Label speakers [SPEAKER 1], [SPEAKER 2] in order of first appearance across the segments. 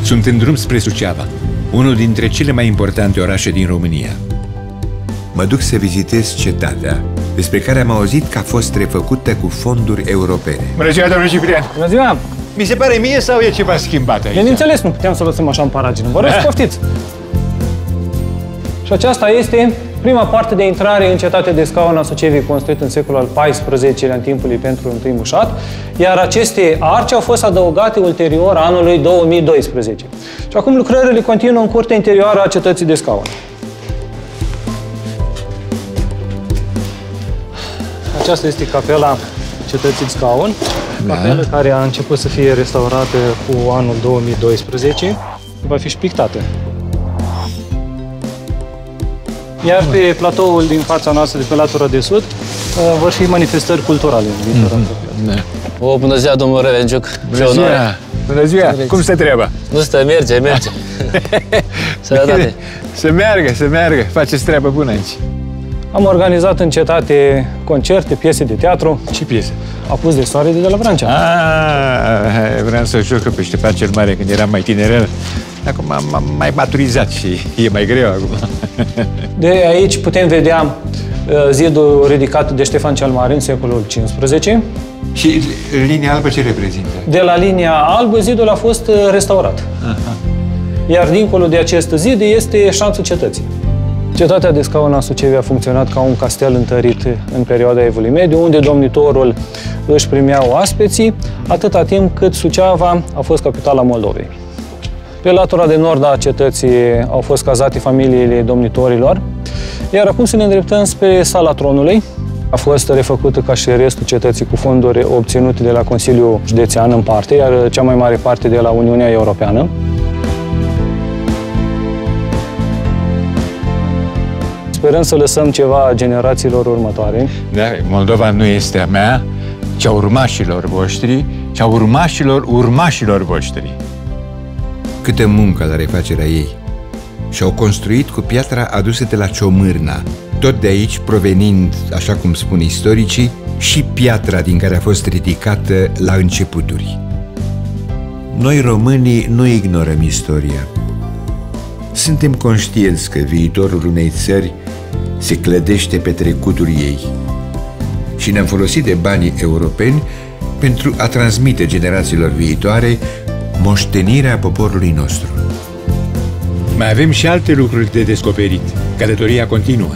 [SPEAKER 1] Sunt în drum spre Suceava, unul dintre cele mai importante orașe din România. Mă duc să vizitez cetatea, despre care am auzit că a fost refăcută cu fonduri europene.
[SPEAKER 2] Bună ziua, domnul Ciprian!
[SPEAKER 3] Bună ziua!
[SPEAKER 2] Mi se pare mie sau e ceva schimbat aici?
[SPEAKER 3] Bineînțeles, nu puteam să lăsăm așa în paragină. Vă rog să poftiți! Și aceasta este prima parte de intrare în cetatea de scaun a Suceviei, construit în secolul al XIV-lea, în timpul lui Petru I Mușat, iar aceste arci au fost adăugate ulterior anului 2012. Și acum lucrările continuă în curtea interioară a cetății de scaun. Aceasta este capela cetății de scaun, capelă care a început să fie restaurată cu anul 2012, va fi și pictată. Iar pe platoul din fața noastră, de pe latura de sud, vor fi manifestări culturale în viitorul apropiat.
[SPEAKER 4] O, bună ziua, domnul Revenciuc!
[SPEAKER 2] Bună ziua! Bună ziua! Cum se treabă?
[SPEAKER 4] Nu stă, merge. Sănătate!
[SPEAKER 2] Să meargă! Faceți treabă bună aici.
[SPEAKER 3] Am organizat în cetate concerte, piese de teatru.
[SPEAKER 2] Ce piese?
[SPEAKER 3] Apus de soare de la Vrancea.
[SPEAKER 2] Vreau să joc pe Ștefan cel Mare când eram mai tinerel. Acum am mai maturizat și e mai greu acum.
[SPEAKER 3] De aici putem vedea zidul ridicat de Ștefan cel Mare în secolul XV.
[SPEAKER 2] Și linia albă ce reprezintă?
[SPEAKER 3] De la linia albă, zidul a fost restaurat. Iar dincolo de acest zid este șanțul cetății. Cetatea de scaun a Suceviei a funcționat ca un castel întărit în perioada Evului Mediu, unde domnitorul își primea oaspeții, atâta timp cât Suceava a fost capitala Moldovei. Pe latura de nord a cetății au fost cazate familiile domnitorilor, iar acum să ne îndreptăm spre Sala Tronului. A fost refăcută ca și restul cetății cu fonduri obținute de la Consiliul Județean în parte, iar cea mai mare parte de la Uniunea Europeană. Sperăm să lăsăm ceva generațiilor următoare.
[SPEAKER 2] Da, Moldova nu este a mea, ci a urmașilor voștri, ci a urmașilor voștri.
[SPEAKER 1] Câtă muncă la refacerea ei. Și-au construit cu piatra adusă de la Ciomârna, tot de aici provenind, așa cum spun istoricii, și piatra din care a fost ridicată la începuturi. Noi românii nu ignorăm istoria. Suntem conștienți că viitorul unei țări se clădește pe trecutul ei și ne-am folosit de banii europeni pentru a transmite generațiilor viitoare moștenirea poporului nostru.
[SPEAKER 5] Mai avem și alte lucruri de descoperit. Călătoria continuă.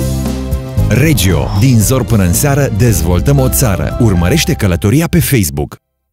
[SPEAKER 6] Regio. Din zor până în seară dezvoltăm o țară. Urmărește călătoria pe Facebook.